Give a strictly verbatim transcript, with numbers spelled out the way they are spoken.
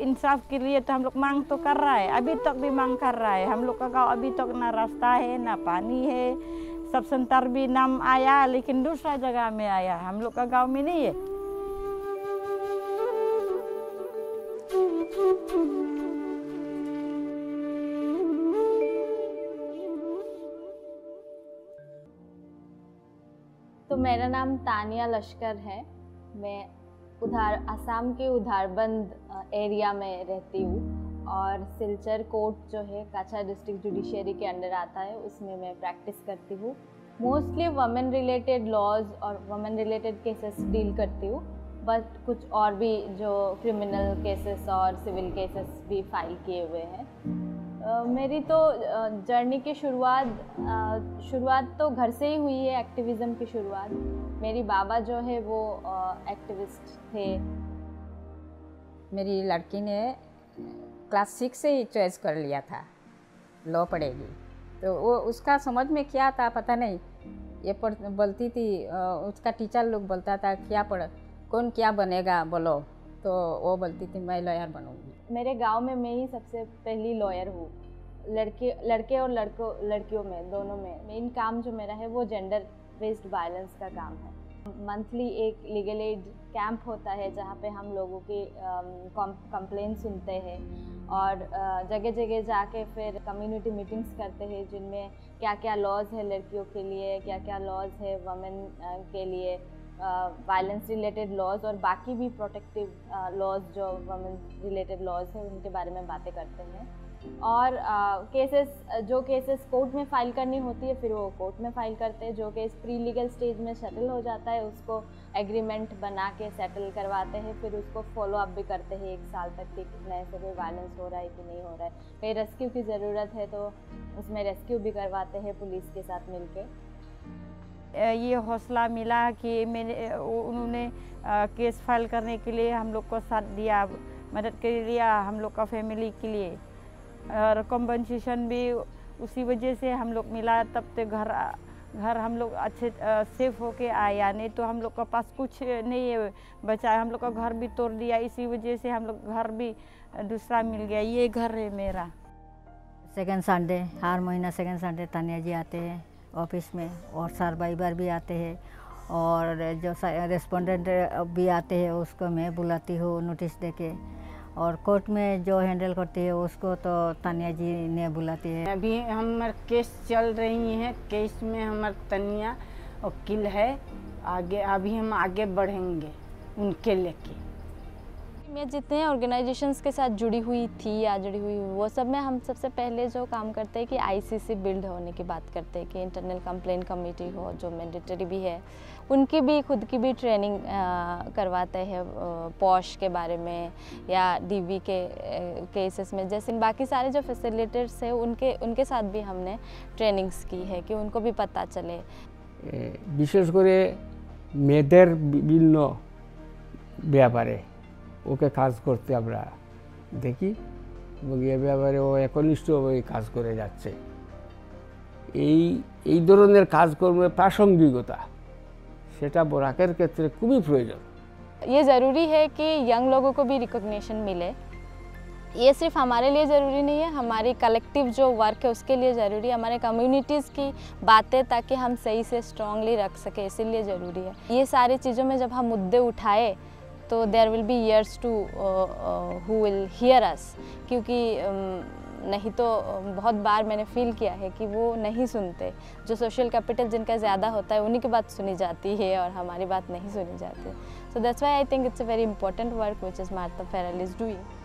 इंसाफ के लिए तो हम लोग मांग तो कर रहा है, अभी तक भी मांग कर रहा है। हम लोग का गांव अभी तक ना रास्ता है ना पानी है। सब सेंटर भी नाम आया लेकिन दूसरा जगह में आया, हम लोग का गांव में नहीं है। तो मेरा नाम तानिया लश्कर है। मैं उधार असम के उधारबंद एरिया में रहती हूँ और सिलचर कोर्ट जो है काछा डिस्ट्रिक्ट जुडिशरी के अंडर आता है, उसमें मैं प्रैक्टिस करती हूँ। मोस्टली वुमेन रिलेटेड लॉज और वुमेन रिलेटेड केसेस डील करती हूँ, बट कुछ और भी जो क्रिमिनल केसेस और सिविल केसेस भी फाइल किए हुए हैं। Uh, मेरी तो जर्नी uh, की शुरुआत uh, शुरुआत तो घर से ही हुई है। एक्टिविज़म की शुरुआत, मेरी बाबा जो है वो एक्टिविस्ट uh, थे। मेरी लड़की ने क्लास सिक्स से ही चॉइस कर लिया था लॉ पढ़ेगी, तो वो उसका समझ में क्या था पता नहीं। ये पढ़ बोलती थी, uh, उसका टीचर लोग बोलता था क्या पढ़ कौन क्या बनेगा बोलो, तो वो बोलती थी मैं लॉयर बनूंगी। मेरे गांव में मैं ही सबसे पहली लॉयर हूँ। लड़के लड़के और लड़कों लड़कियों में दोनों में मेन काम जो मेरा है वो जेंडर बेस्ड वायलेंस का काम है। मंथली एक लीगल एड कैंप होता है जहाँ पे हम लोगों की कंप्लेंट सुनते हैं और जगह जगह जाके फिर कम्युनिटी मीटिंग्स करते हैं, जिनमें क्या क्या लॉज है लड़कियों के लिए, क्या क्या लॉज है वुमेन के लिए, वायलेंस रिलेटेड लॉज और बाकी भी प्रोटेक्टिव लॉज जो वुमेन रिलेटेड लॉज है उनके बारे में बातें करते हैं। और केसेस uh, जो केसेस कोर्ट में फ़ाइल करनी होती है फिर वो कोर्ट में फ़ाइल करते हैं। जो केस प्री लीगल स्टेज में सेटल हो जाता है उसको एग्रीमेंट बना के सेटल करवाते हैं, फिर उसको फॉलो अप भी करते हैं एक साल तक कि कितना ऐसे कोई वायलेंस हो रहा है कि नहीं हो रहा है। कहीं रेस्क्यू की ज़रूरत है तो उसमें रेस्क्यू भी करवाते हैं पुलिस के साथ मिलकर। ये हौसला मिला कि मैंने उन्होंने केस फाइल करने के लिए हम लोग को साथ दिया, मदद कर लिया हम लोग का फैमिली के लिए, और कॉम्पनसेशन भी उसी वजह से हम लोग मिला। तब तक घर घर हम लोग अच्छे सेफ होके आया, नहीं तो हम लोग के पास कुछ नहीं है बचा। हम लोग का घर भी तोड़ दिया, इसी वजह से हम लोग घर भी दूसरा मिल गया। ये घर है मेरा। सेकेंड संडे हर महीना सेकेंड संडे तानिया जी आते हैं ऑफिस में, और सर्वाइवर भी आते हैं और जो रेस्पोंडेंट भी आते हैं उसको मैं बुलाती हूँ नोटिस देके, और कोर्ट में जो हैंडल करती है उसको तो तानिया जी ने बुलाती है। अभी हमारे केस चल रही हैं, केस में हमारे तानिया वकील है। आगे अभी हम आगे बढ़ेंगे उनके लेके। मैं जितने ऑर्गेनाइजेशंस के साथ जुड़ी हुई थी या जुड़ी हुई वो सब में हम सबसे पहले जो काम करते हैं कि आईसीसी बिल्ड होने की बात करते हैं कि इंटरनल कंप्लेंट कमेटी हो जो मैंडेटरी भी है, उनकी भी खुद की भी ट्रेनिंग करवाते हैं पॉश के बारे में या डीवी के केसेस में। जैसे बाकी सारे जो फैसिलिटेटर्स हैं उनके उनके साथ भी हमने ट्रेनिंग्स की है कि उनको भी पता चले। विशेष করে মেয়েদের বিভিন্ন ব্যাপারে ওকে কাজ করতে আমরা দেখি এবং এ ব্যাপারে ও একনিষ্ঠভাবে কাজ করে যাচ্ছে। এই এই ধরনের কাজকর্মের প্রাসঙ্গিকতা সেটা বরাকের ক্ষেত্রে খুবই প্রয়োজন। ये ज़रूरी है कि यंग लोगों को भी रिकॉग्निशन मिले। ये सिर्फ हमारे लिए ज़रूरी नहीं है, हमारी कलेक्टिव जो वर्क है उसके लिए ज़रूरी है, हमारे कम्युनिटीज़ की बातें ताकि हम सही से स्ट्रांगली रख सके, इसीलिए ज़रूरी है। ये सारी चीज़ों में जब हम मुद्दे उठाए तो there will be ears to who will hear us, क्योंकि um, नहीं तो बहुत बार मैंने फील किया है कि वो नहीं सुनते। जो सोशल कैपिटल जिनका ज़्यादा होता है उन्हीं की बात सुनी जाती है और हमारी बात नहीं सुनी जाती। So that's why I think it's a very important work which is Martha Farrell is doing.